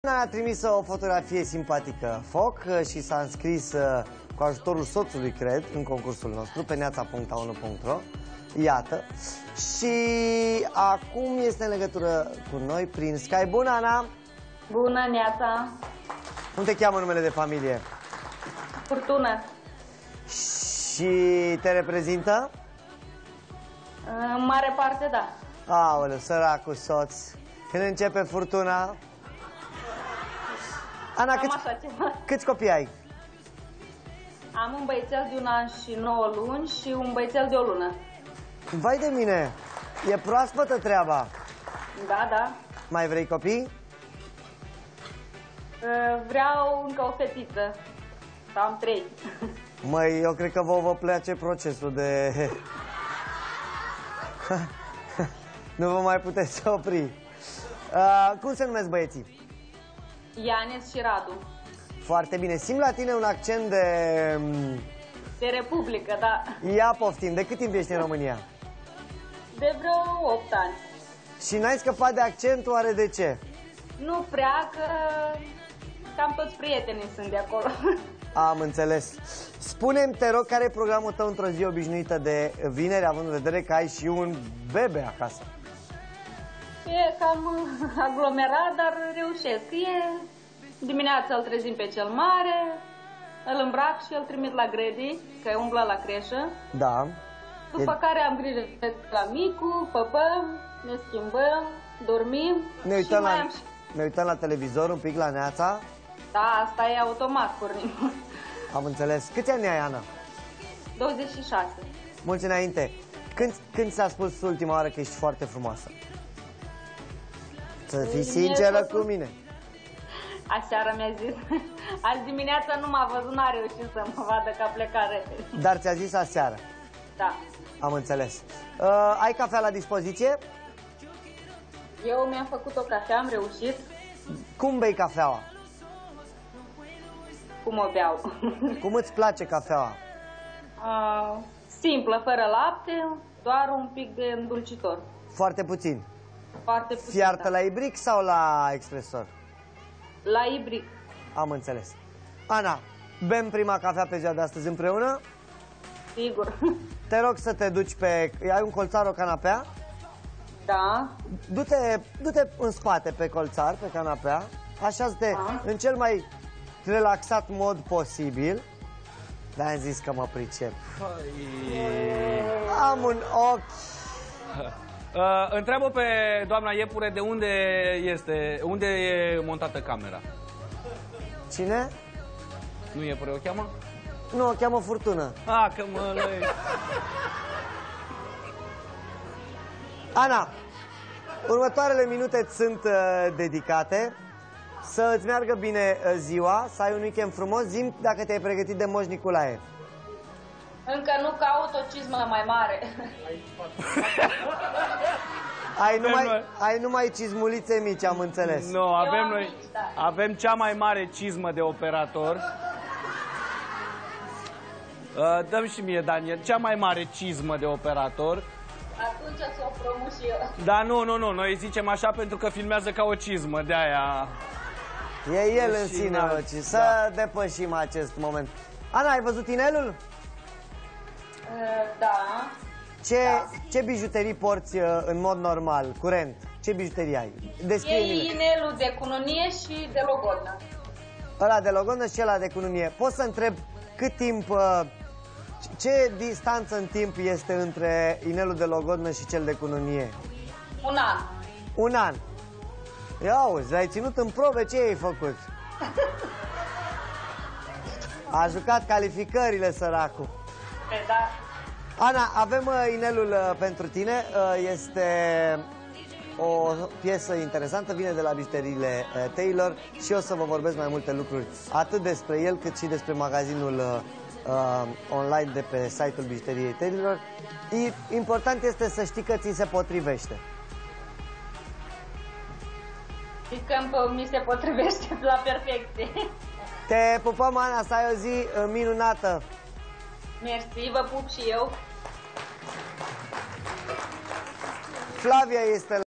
A trimis o fotografie simpatică foc și s-a înscris cu ajutorul soțului, cred, în concursul nostru pe neața.a1.ro. Iată. Și acum este în legătură cu noi prin Skype. Bună, Ana! Bună, Neața! Cum te cheamă numele de familie? Furtună. Și te reprezintă? În mare parte, da. Aoleu, săracul soț. Când începe furtuna? Ana, câți copii ai? Am un băiețel de 1 an și 9 luni și un băiețel de 1 lună. Vai de mine! E proaspătă treaba. Da, da. Mai vrei copii? Vreau încă o fetiță. Am 3. Măi, eu cred că vă place procesul de... Nu vă mai puteți opri. Cum se numesc băieții? Ianes și Radu. Foarte bine. Simt la tine un accent de... De Republică, da. Ia poftim. De cât timp ești în România? De vreo 8 ani. Și n-ai scăpat de accent, oare de ce? Nu prea, că cam toți prietenii sunt de acolo. Am înțeles. Spune-mi, te rog, care e programul tău într-o zi obișnuită de vineri, având în vedere că ai și un bebe acasă? E cam aglomerat, dar reușesc. Dimineața îl trezim pe cel mare, îl îmbrac și îl trimit la grădii, că umblă la creșă. Da. După care am grijă la micu, păpăm, ne schimbăm, dormim. Ne uităm la televizor un pic, la Neața? Da, asta e automat, pornim. Am înțeles. Câți ani ai, Ana? 26. Mulți înainte. Când ți-a spus ultima oară că ești foarte frumoasă? Să fii sinceră cu mine. Aseară mi-a zis. Azi dimineața nu m-a văzut, n-a reușit să mă vadă că a plecat repede. Dar ți-a zis aseară? Da. Am înțeles. Ai cafea la dispoziție? Eu mi-am făcut o cafea, am reușit. Cum bei cafeaua? Cum o beau? Cum îți place cafeaua? Simplă, fără lapte, doar un pic de îndulcitor. Foarte puțin? Foarte puțin, fiartă, da. La ibric sau la expresor? La ibric. Am înțeles. Ana, bem prima cafea pe ziua de astăzi împreună? Sigur. Te rog să te duci pe... Ai un colțar, o canapea? Da. Du-te în spate pe colțar, pe canapea. Așează-te în cel mai relaxat mod posibil. Dar am zis că mă pricep. Am un ochi. Întreabă pe doamna Iepure de unde e montată camera. Cine? Nu Iepure o cheamă? Nu, o cheamă Furtună. Că mă... Ana, următoarele minute sunt dedicate. Să îți meargă bine ziua, să ai un weekend frumos. Zi-mi dacă te-ai pregătit de Moș Nicolae. Încă nu, caut o cizmă mai mare. Ai numai cizmulițe mici, am înțeles. Nu, avem cea mai mare cizmă de operator. Dă-mi și mie, Daniel, cea mai mare cizmă de operator. Atunci să o promu și eu. Da, nu, noi zicem așa pentru că filmează ca o cizmă, de-aia... E el în sine, să depășim acest moment. Ana, ai văzut inelul? Da. Ce bijuterii porți în mod normal, curent? Ce bijuterii ai? E inelul de cununie și de logodnă. Ăla de logodnă și ăla de cununie. Pot să întreb cât timp, ce distanță în timp este între inelul de logodnă și cel de cununie? 1 an. 1 an. Ia auzi, l-ai ținut în probe, ce ai făcut? A jucat calificările, săracul. Da. Ana, avem inelul pentru tine. Este o piesă interesantă, vine de la bijuteriile Taylor și o să vă vorbesc mai multe lucruri, atât despre el cât și despre magazinul online de pe site-ul bijuteriei Taylor. Important este să știi că ți se potrivește. Că mi se potrivește la perfecție. Te pupăm, Ana, să ai o zi minunată. Mersi, vă pup și eu. Flavia este